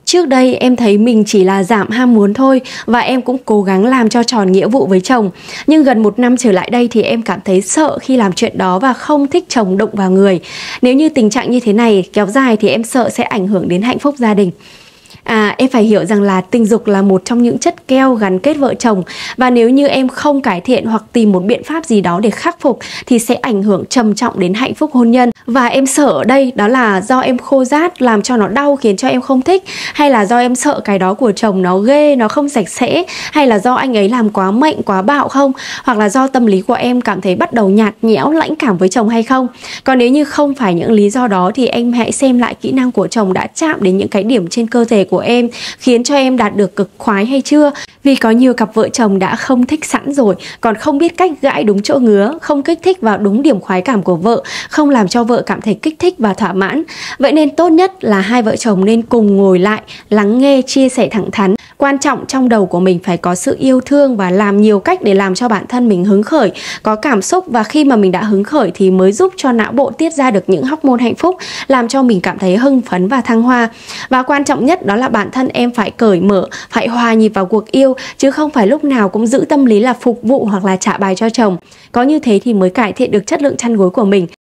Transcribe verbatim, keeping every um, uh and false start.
Trước đây em thấy mình chỉ là giảm ham muốn thôi và em cũng cố gắng làm cho tròn nghĩa vụ với chồng. Nhưng gần một năm trở lại đây thì em cảm thấy sợ khi làm chuyện đó và không thích chồng đụng vào người. Nếu như tình trạng như thế này kéo dài thì em sợ sẽ ảnh hưởng đến hạnh phúc gia đình. À, em phải hiểu rằng là tình dục là một trong những chất keo gắn kết vợ chồng. Và nếu như em không cải thiện hoặc tìm một biện pháp gì đó để khắc phục thì sẽ ảnh hưởng trầm trọng đến hạnh phúc hôn nhân. Và em sợ ở đây đó là do em khô rát làm cho nó đau khiến cho em không thích, hay là do em sợ cái đó của chồng nó ghê, nó không sạch sẽ, hay là do anh ấy làm quá mạnh, quá bạo không, hoặc là do tâm lý của em cảm thấy bắt đầu nhạt nhẽo, lãnh cảm với chồng hay không. Còn nếu như không phải những lý do đó thì em hãy xem lại kỹ năng của chồng đã chạm đến những cái điểm trên cơ thể của em khiến cho em đạt được cực khoái hay chưa. Vì có nhiều cặp vợ chồng đã không thích sẵn rồi, còn không biết cách gãi đúng chỗ ngứa, không kích thích vào đúng điểm khoái cảm của vợ, không làm cho vợ cảm thấy kích thích và thỏa mãn. Vậy nên tốt nhất là hai vợ chồng nên cùng ngồi lại, lắng nghe, chia sẻ thẳng thắn. Quan trọng trong đầu của mình phải có sự yêu thương và làm nhiều cách để làm cho bản thân mình hứng khởi, có cảm xúc, và khi mà mình đã hứng khởi thì mới giúp cho não bộ tiết ra được những hormone hạnh phúc, làm cho mình cảm thấy hưng phấn và thăng hoa. Và quan trọng nhất đó là bản thân em phải cởi mở, phải hòa nhịp vào cuộc yêu, chứ không phải lúc nào cũng giữ tâm lý là phục vụ hoặc là trả bài cho chồng. Có như thế thì mới cải thiện được chất lượng chăn gối của mình.